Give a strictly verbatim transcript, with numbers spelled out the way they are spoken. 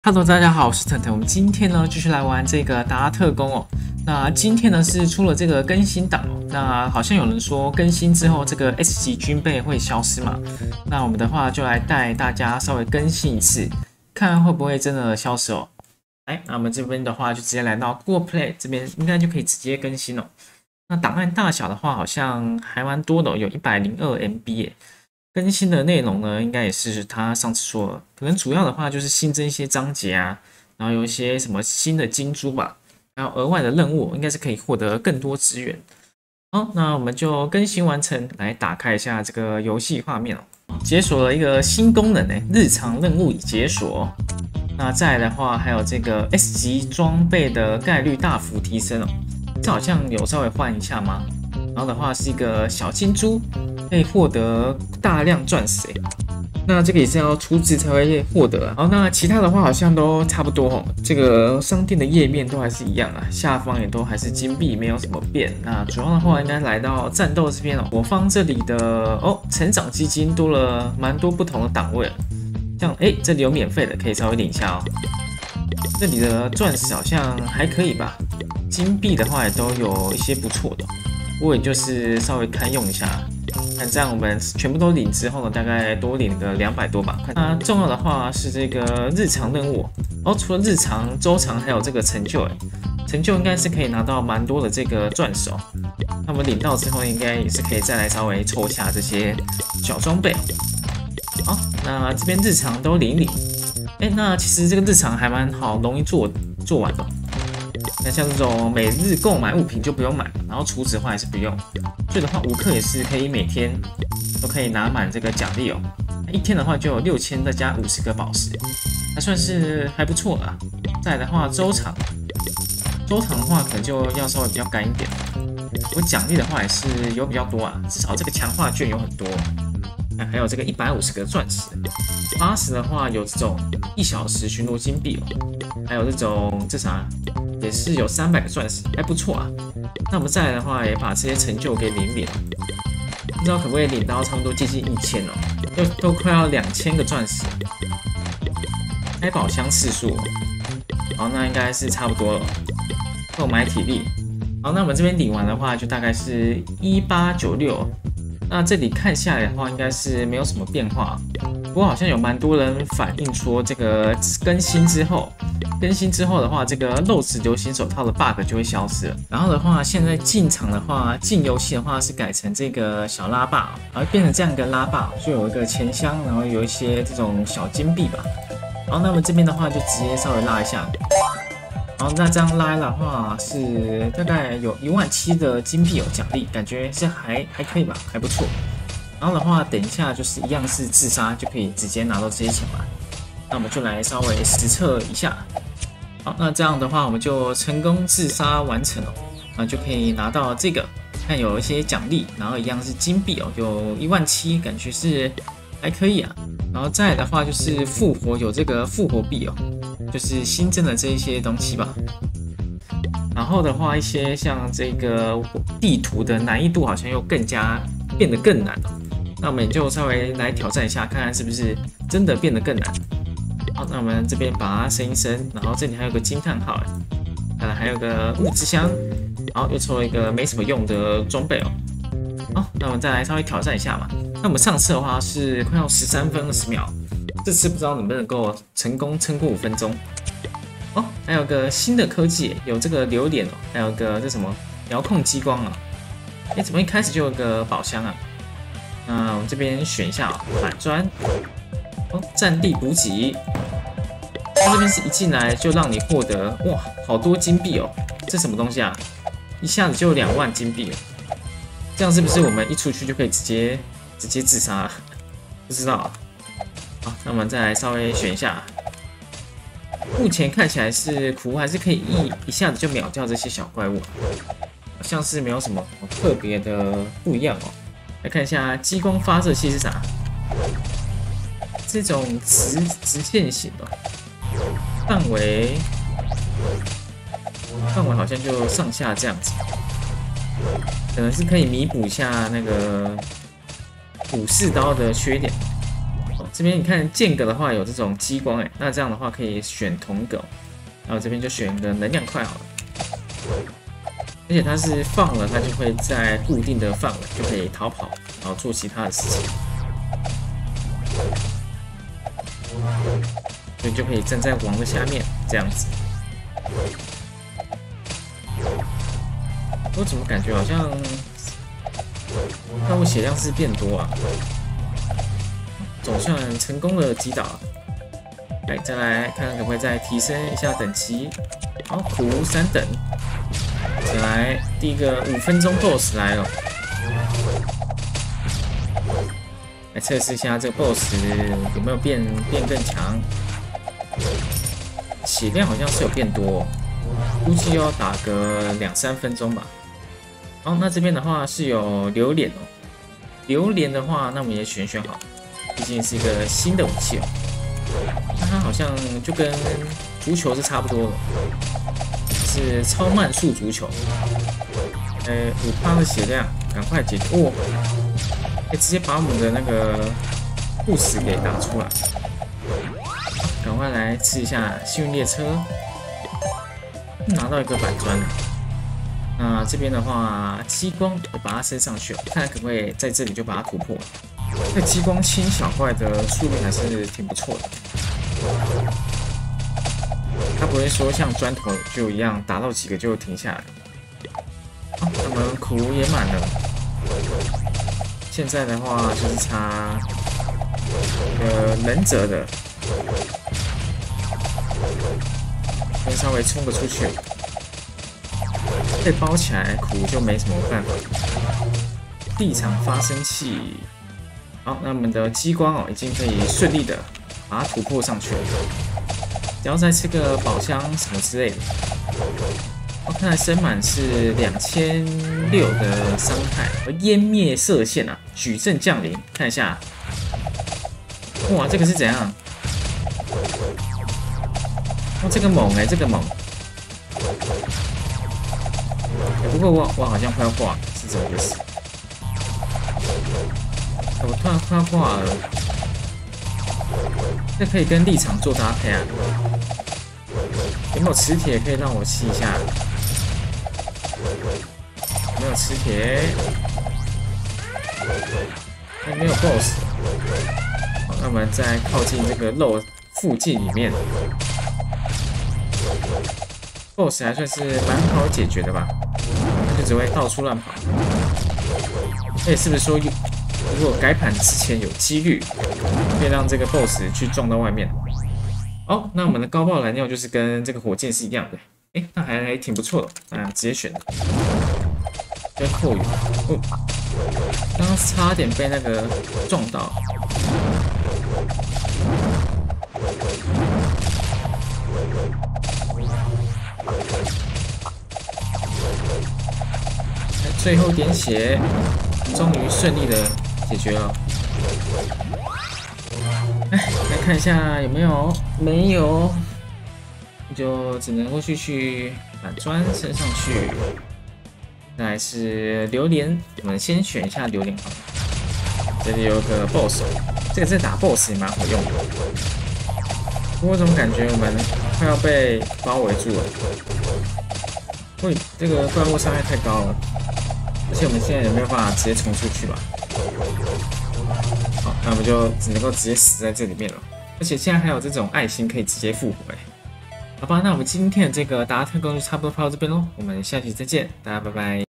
Hello， 大家好，我是腾腾。我们今天呢继续来玩这个达特工哦。那今天呢是出了这个更新档哦。那好像有人说更新之后这个 S 级军备会消失嘛？那我们的话就来带大家稍微更新一次，看会不会真的消失哦。哎，那我们这边的话就直接来到 Google Play 这边，应该就可以直接更新哦。那档案大小的话好像还蛮多的哦，有一百零二 M B 耶。更新的内容呢，应该也是他上次说了，可能主要的话就是新增一些章节啊，然后有一些什么新的金珠吧，还有额外的任务，应该是可以获得更多资源。好，那我们就更新完成，来打开一下这个游戏画面哦，解锁了一个新功能呢，日常任务已解锁。那再来的话，还有这个 S 级装备的概率大幅提升哦，这好像有稍微换一下吗？然后的话是一个小金珠，可以获得大量钻石诶。那这个也是要出资才会获得啊。好，那其他的话好像都差不多哦。这个商店的页面都还是一样啊，下方也都还是金币，没有什么变。那主要的话应该来到战斗这边哦。我方这里的哦，成长基金多了蛮多不同的档位了，像哎这里有免费的，可以稍微领一下哦。这里的钻石好像还可以吧，金币的话也都有一些不错的。我也就是稍微开用一下，看这样我们全部都领之后呢，大概多领个两百多吧。那重要的话是这个日常任务哦，除了日常、周常还有这个成就，哎，成就应该是可以拿到蛮多的这个钻石哦。那么领到之后，应该也是可以再来稍微抽一下这些小装备。好，那这边日常都领一领，哎，那其实这个日常还蛮好，容易做做完的。那像这种每日购买物品就不用买，然后储值的话也是不用，所以的话五氪也是可以每天都可以拿满这个奖励哦。一天的话就有六千再加五十个宝石，还算是还不错啦。再来的话周长，周长的话可能就要稍微比较干一点，不过奖励的话也是有比较多啊，至少这个强化券有很多。还有这个一百五十个钻石，八十的话有这种一小时巡逻金币哦，还有这种这啥也是有三百个钻石，还不错啊。那我们再来的话，也把这些成就给领领，不知道可不可以领到差不多接近一千哦，都都快要两千个钻石。开宝箱次数，好，那应该是差不多了。购买体力，好，那我们这边领完的话，就大概是一八九六。那这里看下来的话，应该是没有什么变化。不过好像有蛮多人反映说，这个更新之后，更新之后的话，这个漏子流行手套的 bug 就会消失了。然后的话，现在进场的话，进游戏的话是改成这个小拉霸，然后变成这样一个拉霸，就有一个钱箱，然后有一些这种小金币吧。然后那么这边的话，就直接稍微拉一下。然后那这样拉的话是大概有一万七的金币有奖励，感觉是还还可以吧，还不错。然后的话，等一下就是一样是自杀就可以直接拿到这些钱嘛。那我们就来稍微实测一下。好，那这样的话我们就成功自杀完成了，那就可以拿到这个，看有一些奖励，然后一样是金币哦，有一万七，感觉是还可以啊。然后再来的话就是复活，有这个复活币哦。就是新增的这一些东西吧，然后的话，一些像这个地图的难易度好像又更加变得更难了。那我们就稍微来挑战一下，看看是不是真的变得更难。好，那我们这边把它升一升，然后这里还有个惊叹号，呃，还有个物资箱，好，又抽了一个没什么用的装备哦。好，那我们再来稍微挑战一下嘛。那我们上次的话是快要十三分二十秒。这次不知道能不能够成功撑过五分钟哦。还有个新的科技，有这个榴莲哦，还有个这什么遥控激光啊。哎，怎么一开始就有个宝箱啊？那我们这边选一下哦，板砖哦，战地补给。它这边是一进来就让你获得哇，好多金币哦。这什么东西啊？一下子就有两万金币了。这样是不是我们一出去就可以直接直接自杀了？不知道啊。好，那我们再来稍微选一下。目前看起来是苦，还是可以一一下子就秒掉这些小怪物，好像是没有什么特别的不一样哦。来看一下激光发射器是啥？这种直直线型的，范围范围好像就上下这样子，可能是可以弥补一下那个武士刀的缺点。 这边你看间隔的话有这种激光哎，那这样的话可以选同个，然后这边就选一个能量块好了。而且它是放了，它就会在固定的范围就可以逃跑，然后做其他的事情，所以就可以站在王的下面这样子。我怎么感觉好像怪物血量是变多啊？总算成功的击倒。来，再来看看可不可以再提升一下等级。好，苦无三等。再来第一个五分钟 B O S S 来了，来测试一下这个 B O S S 有没有变变更强。血量好像是有变多、哦，估计要打个两三分钟吧。好，那这边的话是有榴莲哦，榴莲的话，那我们也选选好，毕竟是一个新的武器哦。那它好像就跟足球是差不多的。是超慢速足球，呃，五趴的血量，赶快解决哦！可以直接把我们的那个护石给打出来，赶快来吃一下幸运列车，拿到一个板砖了。那这边的话，激光我把它升上去，看看可不可以在这里就把它突破。这激光清小怪的速率还是挺不错的。它不会说像砖头就一样打到几个就停下来。好，那么苦也满了。现在的话就是差呃忍者的，可以稍微冲个出去，被包起来，苦就没什么办法。地场发生器，好，那我们的激光哦已经可以顺利的把它突破上去了。只要再吃个宝箱什么之类的，我看来升满是两千六的伤害，而湮灭射线啊，矩阵降临，看一下，哇，这个是怎样？哇，这个猛哎、欸，这个猛！欸、不过我我好像快要挂了，是怎么回事？我突然快要挂了。这可以跟立场做搭配啊！有没有磁铁可以让我吸一下？没有磁铁，还没有 B O S S。好，那我们再靠近这个肉附近里面 ，B O S S 还算是蛮好解决的吧？它就只会到处乱跑。而且是不是说，如果改版之前有几率可以让这个 B O S S 去撞到外面？好，那我们的高爆燃料就是跟这个火箭是一样的，哎、欸，那还还挺不错的，那直接选。跟扣羽，哦，刚刚差点被那个撞到。最后点血，终于顺利的解决了。哎，来看一下有没有？没有，就只能够继续把砖升上去。再来是榴莲，我们先选一下榴莲好了。这里有个 B O S S， 这个在打 B O S S 也蛮好用的。不过我总感觉我们快要被包围住了。喂，这个怪物伤害太高了，而且我们现在也没有办法直接冲出去吧？好，那我们就只能够直接死在这里面了。而且现在还有这种爱心可以直接复活哎。好吧，那我们今天的这个达特攻就差不多到这边喽，我们下期再见，大家拜拜。